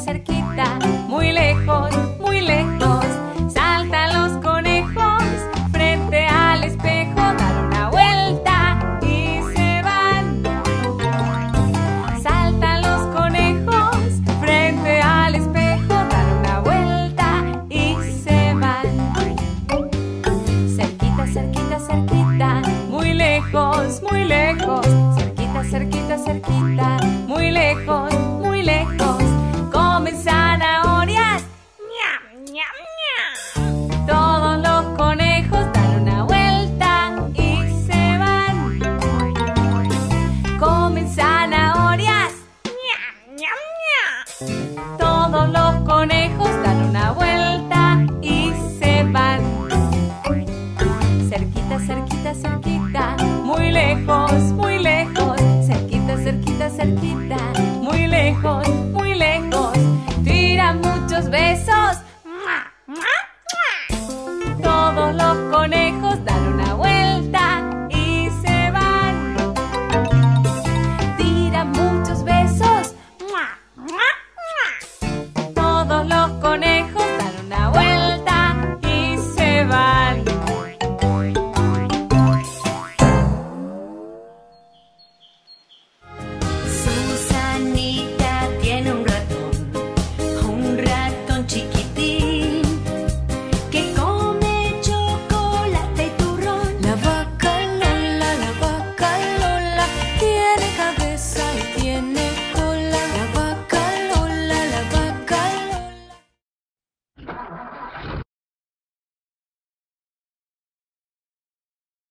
cerquita, muy lejos, muy lejos. Saltan los conejos frente al espejo, dan una vuelta y se van. Saltan los conejos frente al espejo, dan una vuelta y se van. Cerquita, cerquita, cerquita, muy lejos, muy lejos. Cerquita, cerquita, cerquita, muy lejos, muy lejos. Comen zanahoria.